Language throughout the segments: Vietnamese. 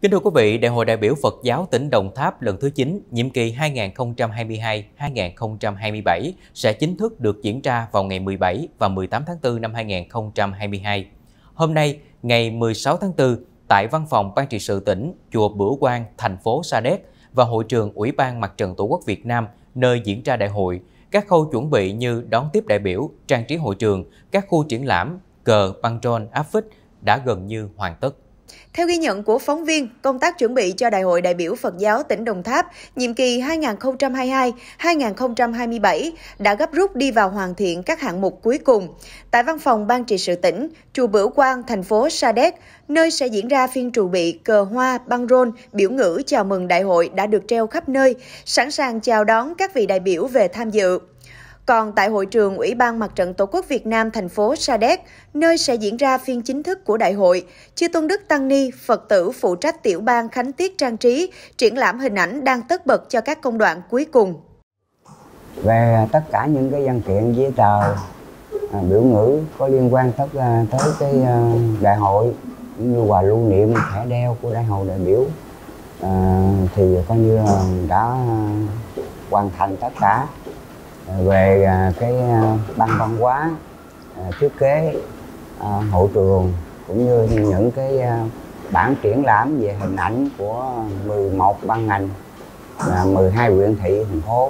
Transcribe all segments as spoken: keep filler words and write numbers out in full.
Kính thưa quý vị, Đại hội đại biểu Phật giáo tỉnh Đồng Tháp lần thứ chín, nhiệm kỳ hai nghìn không trăm hai mươi hai đến hai nghìn không trăm hai mươi bảy sẽ chính thức được diễn ra vào ngày mười bảy và mười tám tháng tư năm hai nghìn không trăm hai mươi hai. Hôm nay, ngày mười sáu tháng tư, tại Văn phòng Ban trị sự tỉnh, chùa Bửu Quang, thành phố Sa Đéc và hội trường Ủy ban Mặt trận Tổ quốc Việt Nam nơi diễn ra đại hội, các khâu chuẩn bị như đón tiếp đại biểu, trang trí hội trường, các khu triển lãm, cờ, băng rôn, áp phích đã gần như hoàn tất. Theo ghi nhận của phóng viên, công tác chuẩn bị cho Đại hội đại biểu Phật giáo tỉnh Đồng Tháp nhiệm kỳ hai nghìn không trăm hai mươi hai đến hai nghìn không trăm hai mươi bảy đã gấp rút đi vào hoàn thiện các hạng mục cuối cùng. Tại Văn phòng Ban trị sự tỉnh, chùa Bửu Quang, thành phố Sa Đéc, nơi sẽ diễn ra phiên trù bị, cờ hoa, băng rôn, biểu ngữ chào mừng đại hội đã được treo khắp nơi, sẵn sàng chào đón các vị đại biểu về tham dự. Còn tại hội trường Ủy ban Mặt trận Tổ quốc Việt Nam thành phố Sa Đéc, nơi sẽ diễn ra phiên chính thức của đại hội, Chư Tôn Đức Tăng Ni, Phật tử phụ trách tiểu ban khánh tiết trang trí, triển lãm hình ảnh đang tất bật cho các công đoạn cuối cùng. Về tất cả những cái văn kiện giấy tờ, à, biểu ngữ có liên quan tới, tới cái uh, đại hội, như quà lưu niệm, thẻ đeo của đại hội đại biểu, à, thì coi như là đã hoàn thành tất cả. Về cái ban văn hóa, thiết kế hội trường cũng như những cái bản triển lãm về hình ảnh của mười một ban ngành, mười hai huyện thị thành phố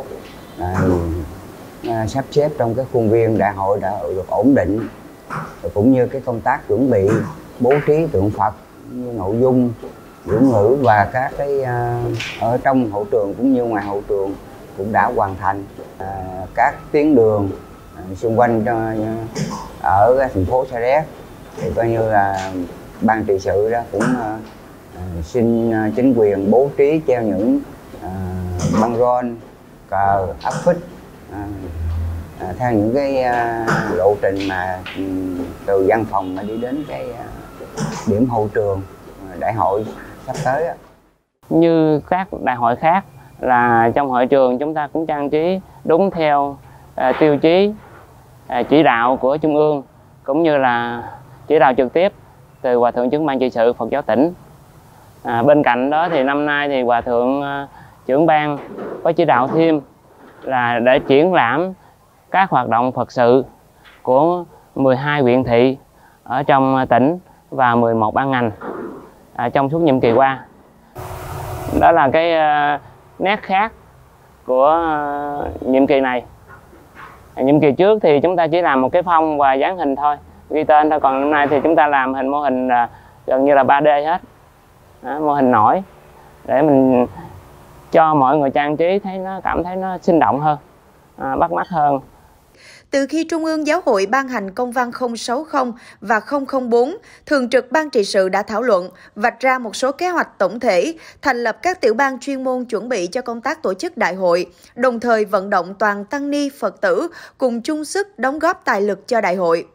sắp xếp trong cái khuôn viên đại hội đã được ổn định, cũng như cái công tác chuẩn bị bố trí tượng Phật, như nội dung biểu ngữ và các cái ở trong hội trường cũng như ngoài hội trường cũng đã hoàn thành. À, các tuyến đường à, xung quanh cho, ở thành phố Sa Đéc thì coi như là ban trị sự đó cũng à, xin à, chính quyền bố trí treo những à, băng rôn, cờ, áp phích à, à, theo những cái à, lộ trình mà từ văn phòng mà đi đến cái à, điểm hội trường à, đại hội sắp tới đó. Như các đại hội khác là trong hội trường chúng ta cũng trang trí đúng theo uh, tiêu chí uh, chỉ đạo của Trung ương cũng như là chỉ đạo trực tiếp từ Hòa thượng trưởng ban trị sự Phật giáo tỉnh. À, bên cạnh đó thì năm nay thì Hòa thượng uh, trưởng ban có chỉ đạo thêm là để triển lãm các hoạt động Phật sự của mười hai huyện thị ở trong tỉnh và mười một ban ngành uh, trong suốt nhiệm kỳ qua. Đó là cái uh, nét khác của uh, nhiệm kỳ này. Nhiệm kỳ trước thì chúng ta chỉ làm một cái phong và dán hình thôi, ghi tên thôi, còn năm nay thì chúng ta làm hình mô hình là gần như là ba D hết. Đó, mô hình nổi để mình cho mọi người trang trí thấy nó cảm thấy nó sinh động hơn, à, bắt mắt hơn. Từ khi Trung ương Giáo hội ban hành công văn không sáu không và không không bốn, Thường trực Ban trị sự đã thảo luận, vạch ra một số kế hoạch tổng thể, thành lập các tiểu ban chuyên môn chuẩn bị cho công tác tổ chức đại hội, đồng thời vận động toàn tăng ni Phật tử cùng chung sức đóng góp tài lực cho đại hội.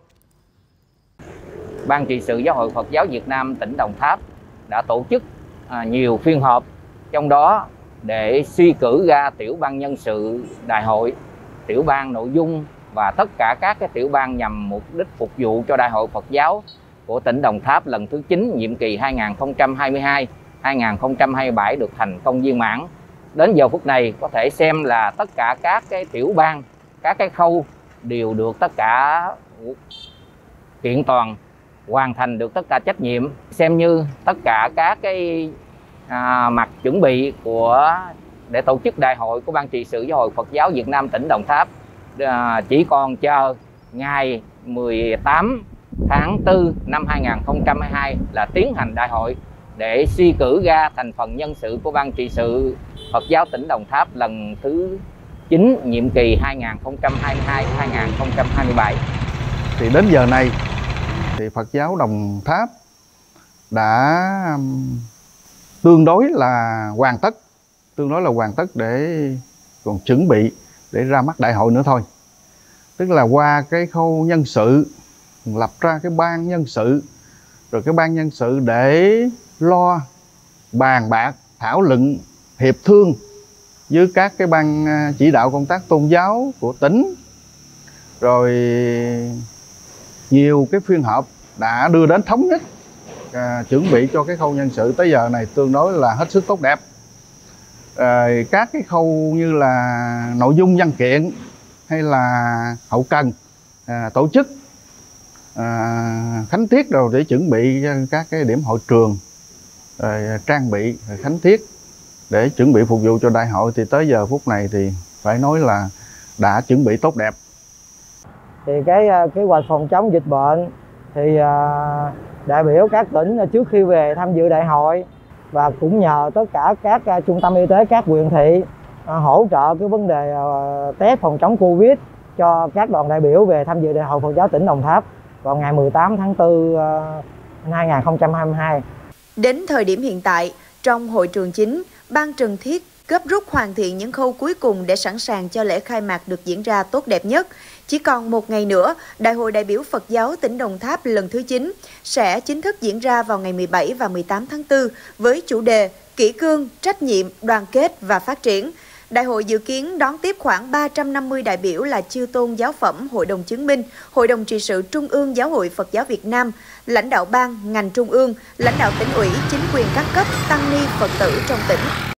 Ban trị sự Giáo hội Phật giáo Việt Nam tỉnh Đồng Tháp đã tổ chức nhiều phiên họp, trong đó để suy cử ra tiểu ban nhân sự đại hội, tiểu ban nội dung và tất cả các cái tiểu ban nhằm mục đích phục vụ cho Đại hội Phật giáo của tỉnh Đồng Tháp lần thứ chín nhiệm kỳ hai nghìn không trăm hai mươi hai đến hai nghìn không trăm hai mươi bảy được thành công viên mãn. Đến giờ phút này có thể xem là tất cả các cái tiểu ban, các cái khâu đều được tất cả kiện toàn, hoàn thành được tất cả trách nhiệm, xem như tất cả các cái à, mặt chuẩn bị của để tổ chức đại hội của Ban trị sự Giáo hội Phật giáo Việt Nam tỉnh Đồng Tháp à, chỉ còn chờ ngày mười tám tháng tư năm hai nghìn không trăm hai mươi hai là tiến hành đại hội để suy cử ra thành phần nhân sự của Ban trị sự Phật giáo tỉnh Đồng Tháp lần thứ chín nhiệm kỳ hai nghìn không trăm hai mươi hai đến hai nghìn không trăm hai mươi bảy. Thì đến giờ này thì Phật giáo Đồng Tháp đã tương đối là hoàn tất, tương đối là hoàn tất để còn chuẩn bị để ra mắt đại hội nữa thôi. Tức là qua cái khâu nhân sự, lập ra cái ban nhân sự, rồi cái ban nhân sự để lo bàn bạc, thảo luận, hiệp thương với các cái ban chỉ đạo công tác tôn giáo của tỉnh, rồi nhiều cái phiên họp đã đưa đến thống nhất à, chuẩn bị cho cái khâu nhân sự tới giờ này tương đối là hết sức tốt đẹp. À, các cái khâu như là nội dung văn kiện hay là hậu cần, à, tổ chức, à, khánh tiết rồi để chuẩn bị các cái điểm hội trường, rồi trang bị rồi khánh tiết để chuẩn bị phục vụ cho đại hội thì tới giờ phút này thì phải nói là đã chuẩn bị tốt đẹp. Thì cái kế hoạch phòng chống dịch bệnh thì đại biểu các tỉnh trước khi về tham dự đại hội và cũng nhờ tất cả các trung tâm y tế các huyện thị hỗ trợ cái vấn đề test phòng chống Covid cho các đoàn đại biểu về tham dự đại hội Phật giáo tỉnh Đồng Tháp vào ngày mười tám tháng tư năm hai nghìn không trăm hai mươi hai. Đến thời điểm hiện tại, trong hội trường chính, Ban Trần Thiết gấp rút hoàn thiện những khâu cuối cùng để sẵn sàng cho lễ khai mạc được diễn ra tốt đẹp nhất. Chỉ còn một ngày nữa, Đại hội đại biểu Phật giáo tỉnh Đồng Tháp lần thứ chín sẽ chính thức diễn ra vào ngày mười bảy và mười tám tháng tư với chủ đề Kỷ cương, trách nhiệm, đoàn kết và phát triển. Đại hội dự kiến đón tiếp khoảng ba trăm năm mươi đại biểu là chư tôn giáo phẩm, Hội đồng chứng minh, Hội đồng trị sự Trung ương Giáo hội Phật giáo Việt Nam, lãnh đạo ban, ngành trung ương, lãnh đạo tỉnh ủy, chính quyền các cấp, tăng ni, Phật tử trong tỉnh.